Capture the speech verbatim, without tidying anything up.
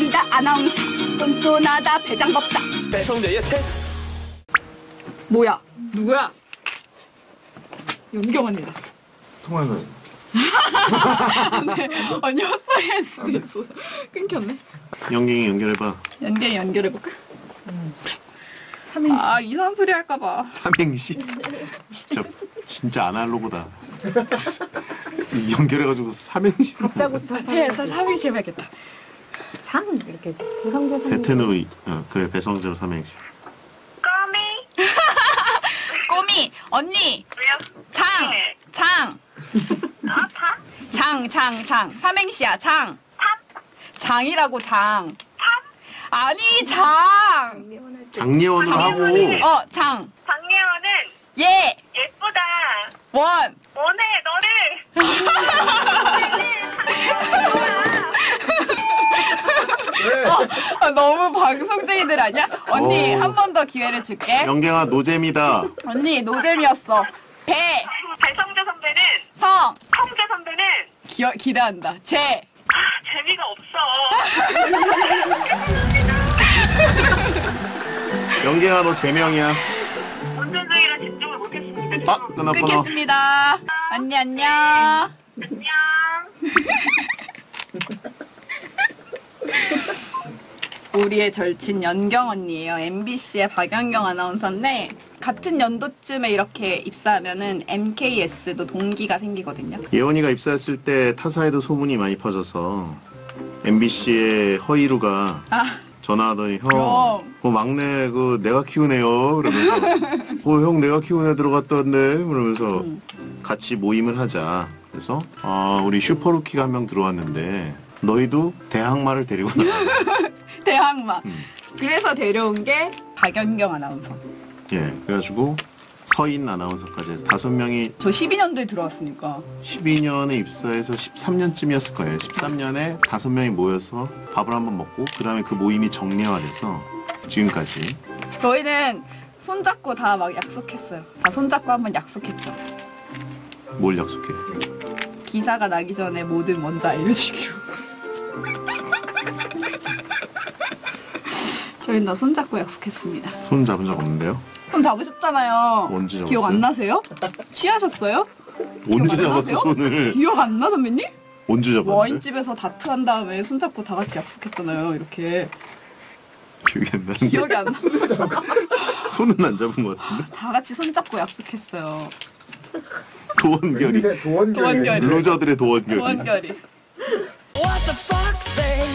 잘한다 아나운서 똔똔하다 배장법사 배성재의 책. 뭐야 누구야? 연경 언니다. 통화는 네, 언니 헛소리 했어. 끊겼네. 연경이 연결해봐. 연경이 연결해볼까? 음. 삼행시. 아 이상한 소리 할까봐. 삼행시? 진짜 진짜 아날로그다. 연결해가지고 삼행시로. 해서 삼행시 해봐야겠다. 장 이렇게 배성재 삼행시. 베테누이. 어, 그래 배성재로 삼행시. 꼬미. 꼬미 언니. 왜요? 장. 네. 장. 아, 다? 장, 장, 장. 삼행시야, 장. 탑? 장이라고, 장. 탑? 아니, 장. 장예원으로 하고. 어, 장. 박예원은 예. 예쁘다. 원. 원해, 너를. 어, 어, 너무 방송쟁이들 아니야? 언니, 어. 한 번 더 기회를 줄게. 연경아 노잼이다. 언니, 노잼이었어. 배. 배성재 선배는, 성. 성재 선배는, 기, 기대한다. 재. 아, 재미가 없어. 연경아 너 제명이야. 운전 중이라 집중을 못했습니다. 아 끊어 끊어. 끊겠습니다. 언니, 안녕. 안녕. 우리의 절친 연경 언니예요. 엠비씨의 박연경 아나운서인데 같은 연도쯤에 이렇게 입사하면은 엠케이에스도 동기가 생기거든요. 예원이가 입사했을 때 타사에도 소문이 많이 퍼져서 엠비씨의 허이루가 아, 전화하더니 형, 형. 그 막내 그 내가 키운 애요. 그러면서 어 형 내가 키운 애 들어갔던데 그러면서 음. 같이 모임을 하자. 그래서 아 우리 슈퍼루키가 한 명 들어왔는데 너희도 대항마를 데리고 나가. 대항마. 음. 그래서 데려온 게 박연경 아나운서. 예, 그래가지고 서인 아나운서까지 해서 다섯 명이 저 십이 년도에 들어왔으니까. 십이 년에 입사해서 십삼 년쯤이었을 거예요. 십삼 년에 다섯 명이 모여서 밥을 한번 먹고 그 다음에 그 모임이 정례화돼서 지금까지. 저희는 손잡고 다 막 약속했어요. 다 손잡고 한번 약속했죠. 뭘 약속해? 기사가 나기 전에 뭐든 먼저 알려주기로. 저희는 다 손잡고 약속했습니다. 손 잡은 적 없는데요? 손 잡으셨잖아요. 언제 잡았어요? 기억 안 나세요? 취하셨어요? 언제 기억 안 잡았어 나세요? 손을? 기억 안 나, 선배님? 언제 잡았는데? 와인집에서 다트한 다음에 손잡고 다 같이 약속했잖아요. 이렇게. 기억이 안 나는데 기억이 안 나. 손은 안 잡은 것 같은데? 다 같이 손잡고 약속했어요. 도원결이 도원결이. 도원결이. 루저들의 도원결이. 도원결이. What the fuck say?